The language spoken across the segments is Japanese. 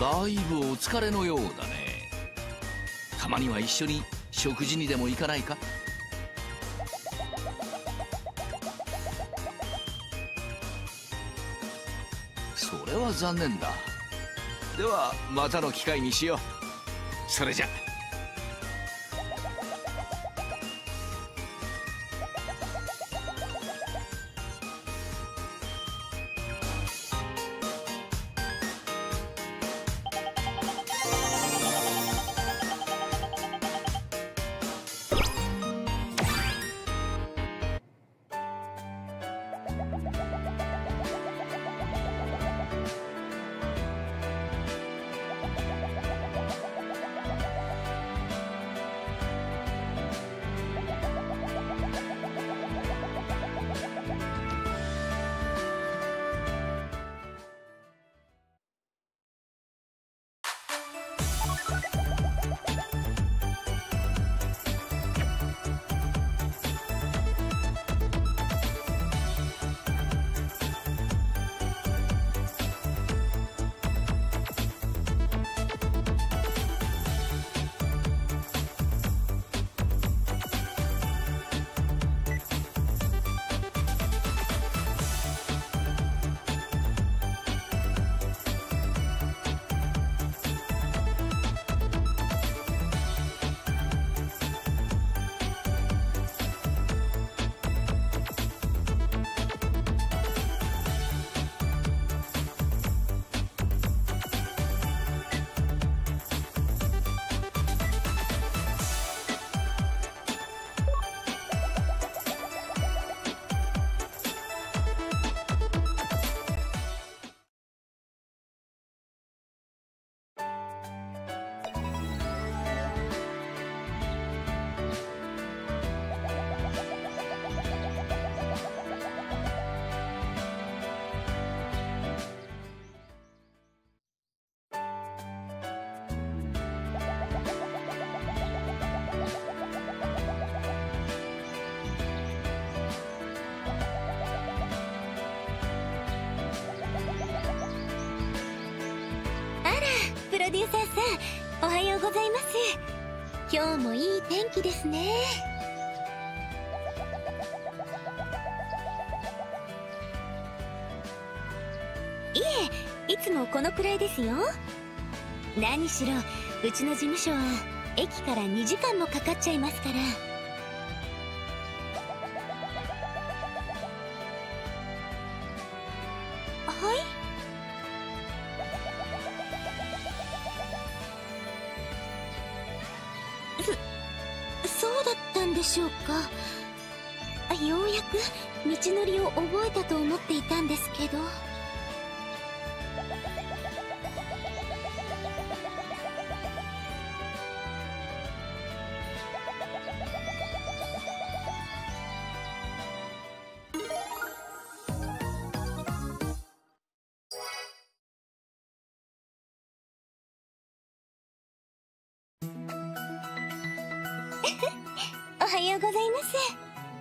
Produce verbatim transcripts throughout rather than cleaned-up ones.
だいぶお疲れのようだね。たまには一緒に食事にでも行かないか？それは残念だ。ではまたの機会にしよう。それじゃ。 プロデューサーさん、おはようございます。今日もいい天気ですね。いえ、いつもこのくらいですよ。何しろうちの事務所は駅からにじかんもかかっちゃいますから。はい。そうだったんでしょうか。ようやく道のりを覚えたと思っていたんですけど。おはようございます。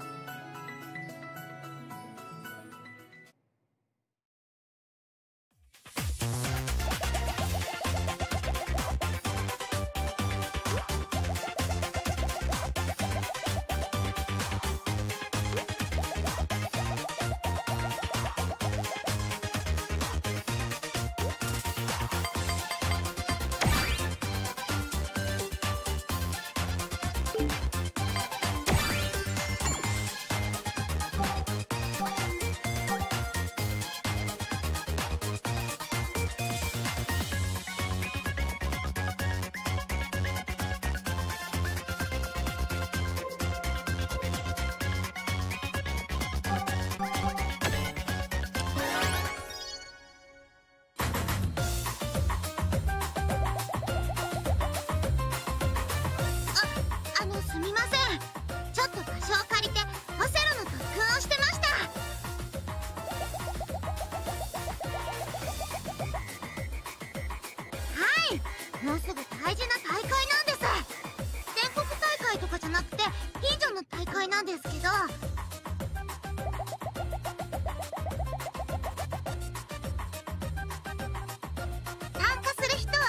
もうすぐ大事な大会なんです。全国大会とかじゃなくて近所の大会なんですけど、参加する人は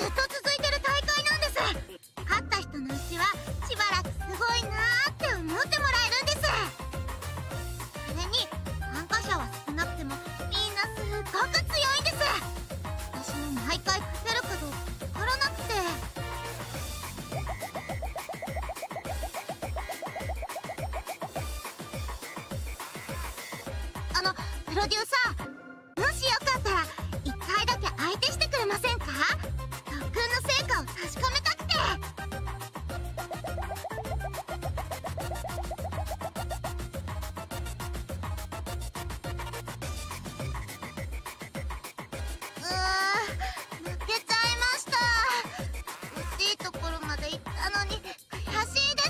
っと続いてる大会なんです。勝った人のうちはしばらくすごいなーって思ってもらえるんです。それに参加者は少なくてもみんなすっごく強いんです。私も毎回勝てるかどうかわからなくて。あのプロデューサー、もしよかったら一回だけ相手してくれませんか？特訓の成果を確かめたくて。うーん、負けちゃいました。惜しいところまで行ったのに悔しいです。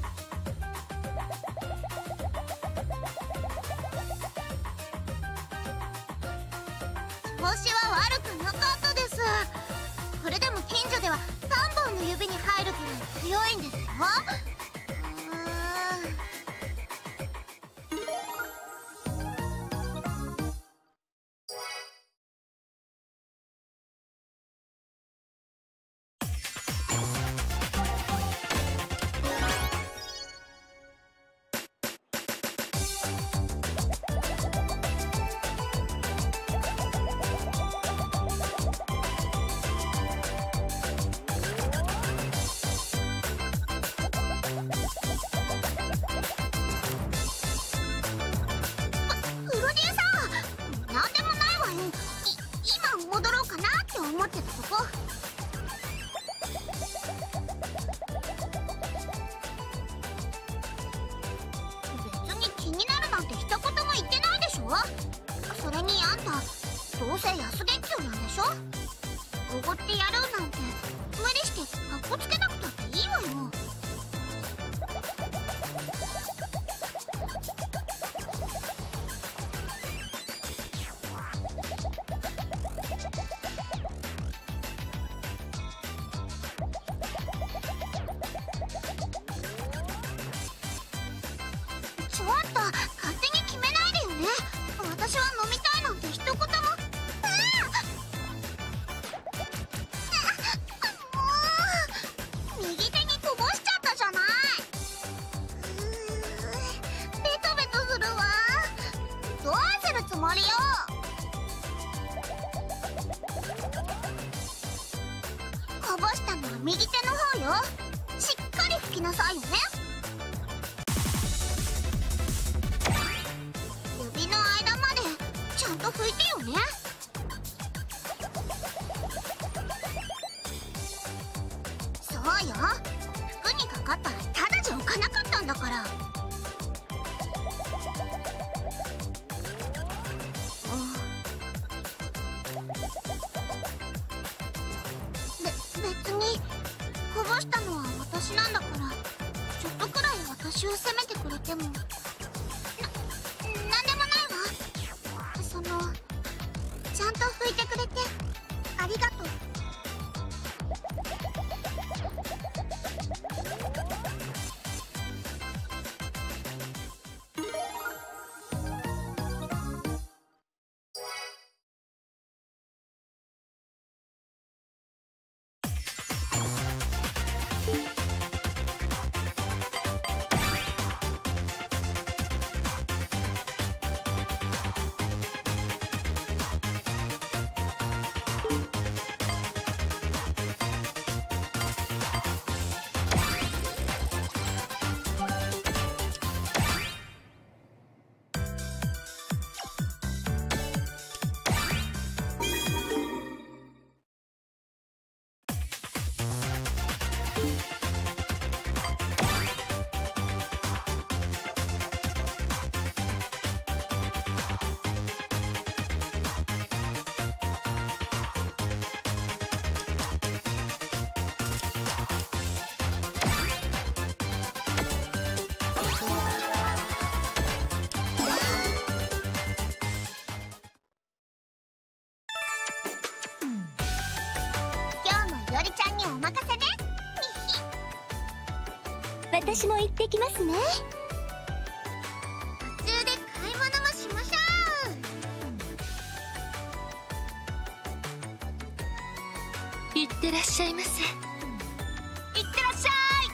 調子は悪くなかったです。これでも近所ではさんぼんの指に入るくらい強いんですよ。うーん。プロデューサー、なんでもないわよ。い今戻ろうかなって思ってたとこ。別に気になるなんて一言も言ってないでしょ。それにあんたどうせ安月給なんでしょ。おごってやるなんて無理してカッコつけなくたっていいわよ。ちょっと勝手に決めないでよね。私は飲みたいなんて一言も。ああ、もう右手にこぼしちゃったじゃない。うー、ベトベトするわ。どうするつもりよ。こぼしたのは右手の方よ。しっかり拭きなさいよね。指の間までちゃんと拭いてよね。そうよ、服にかかったらただじゃ置かなかったんだから。べ別にこぼしたのは私なんだから、ちょっとくらい私を責めてくれてもな、なんでもないわ。その、ちゃんと拭いてくれてありがとう。 私も行ってきますね。 途中で買い物もしましょう。 いってらっしゃいませ。 いってらっしゃい。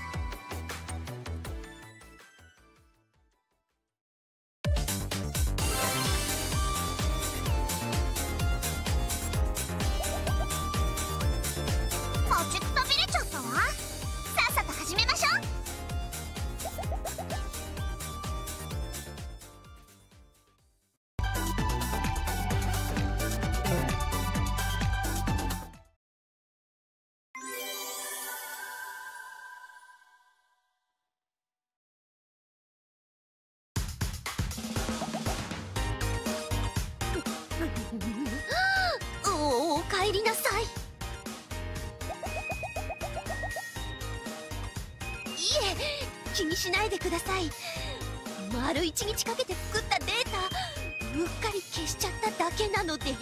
待ちくたびれちゃったわ。さっさと始めましょう。おお帰りなさい。いえ気にしないでください。丸一日かけて作ったデータうっかり消しちゃっただけなので。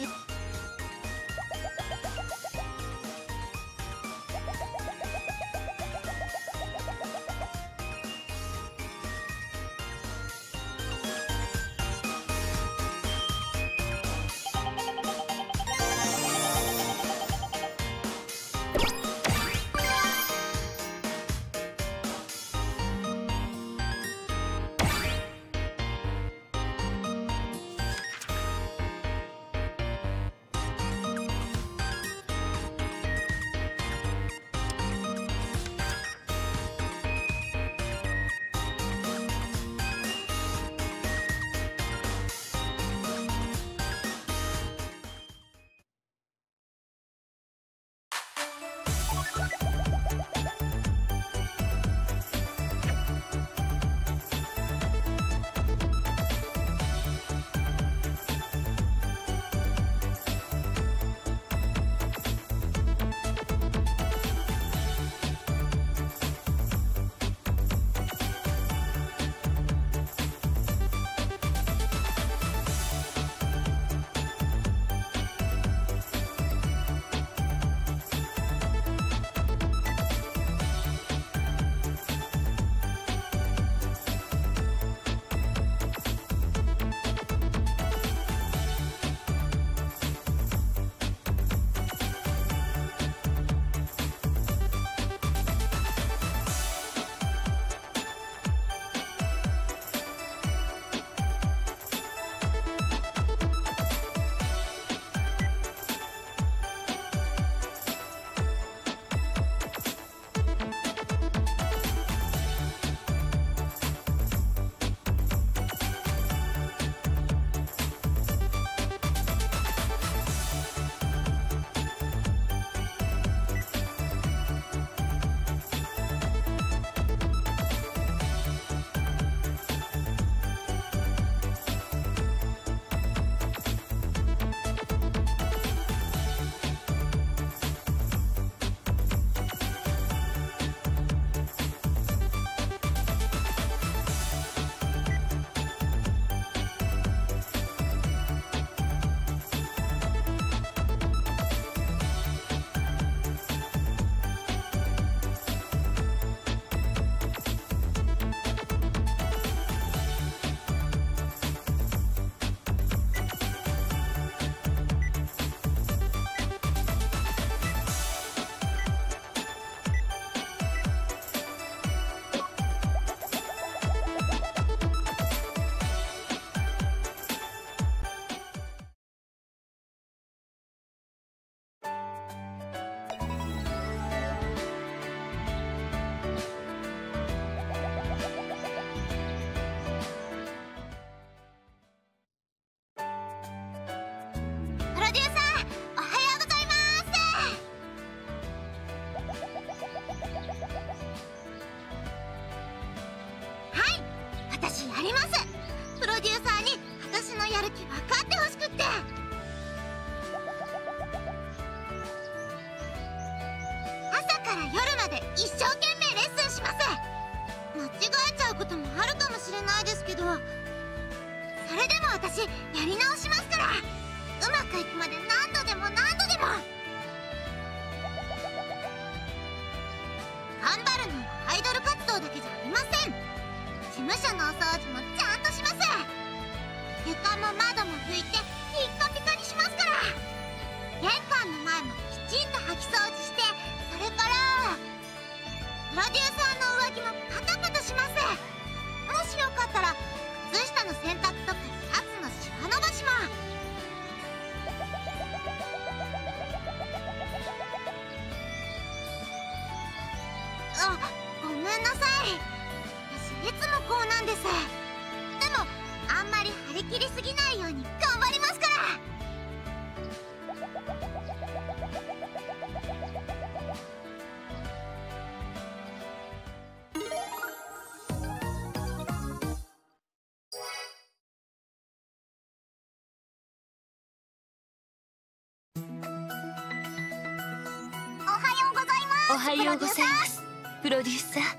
私やり直しますから。うまくいくまで何度でも何度でも。頑張るのはアイドル活動だけじゃありません。事務所のお掃除もちゃんとします。床も窓も拭いてピッカピカにしますから。玄関の前もきちんと掃き掃除してロデューサーの上着もパタパタします。もしよかったら靴下の洗濯とかシャツのシワ伸ばしも。あ、ごめんなさい。私いつもこうなんです。でもあんまり張り切りすぎないように頑張りますから。おはようございます。 おはようございます、プロデューサー。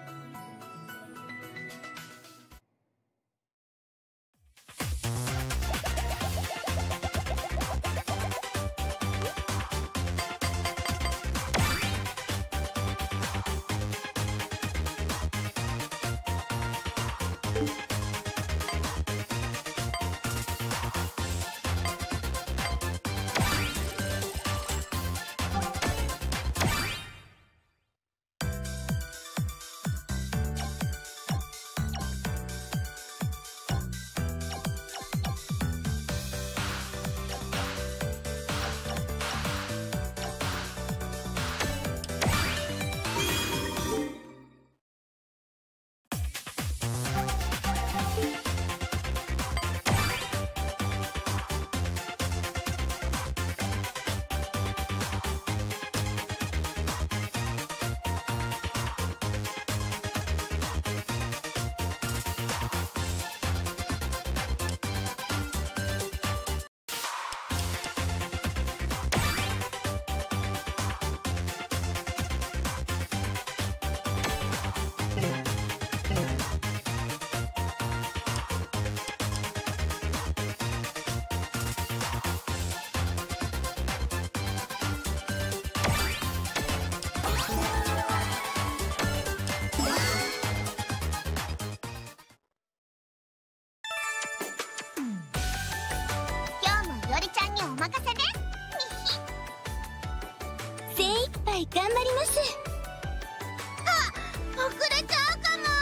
頑張ります。 あ、遅れちゃうかも。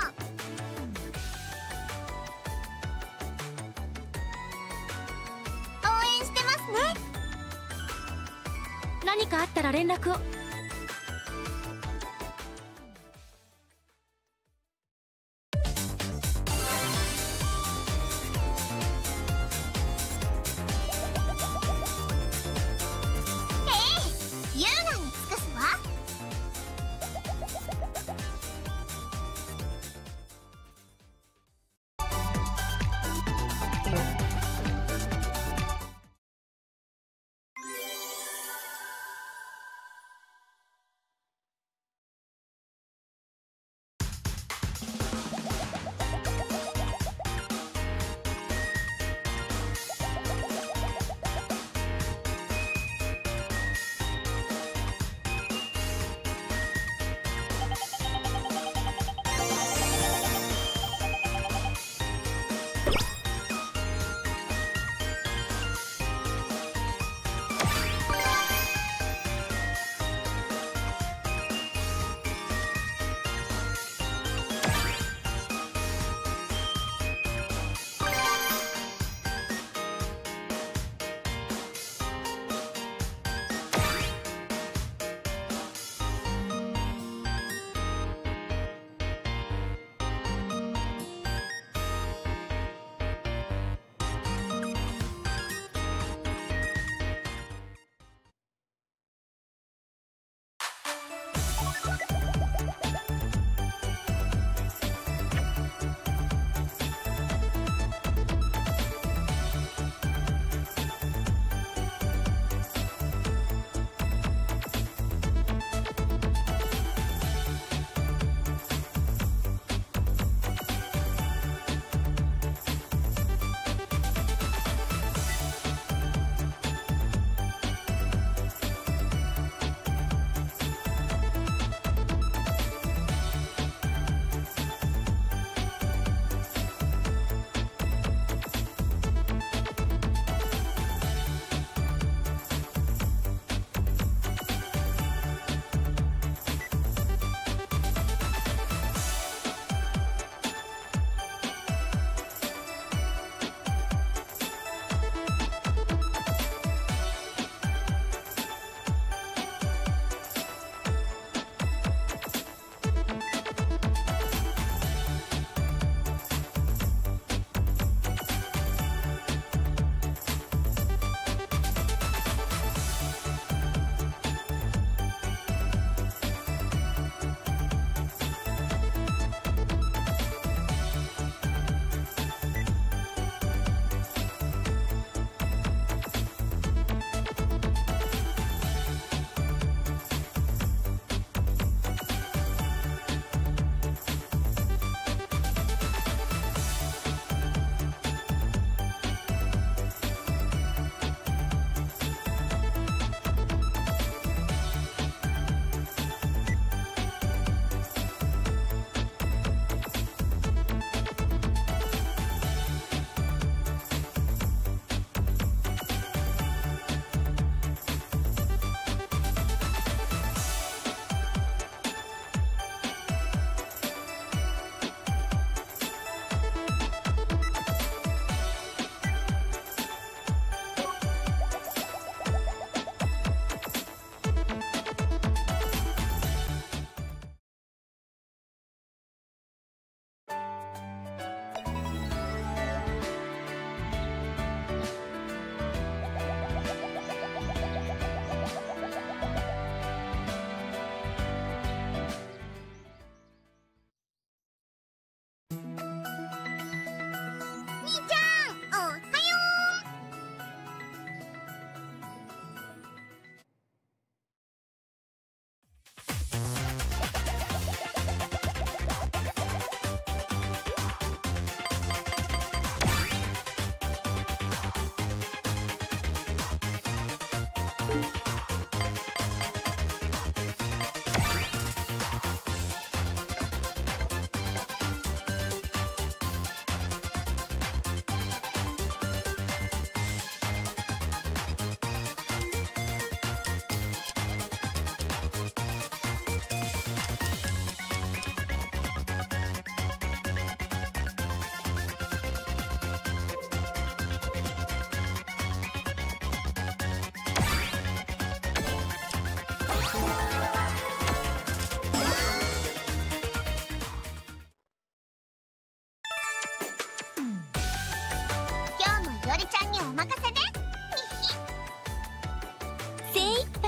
応援してますね。 何かあったら連絡を。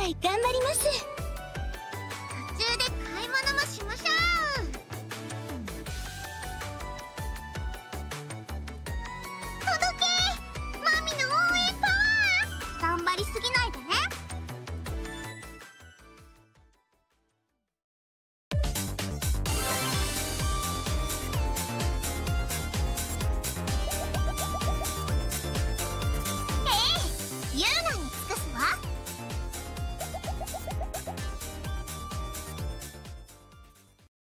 い頑張ります。 途中で買い物もしましょう。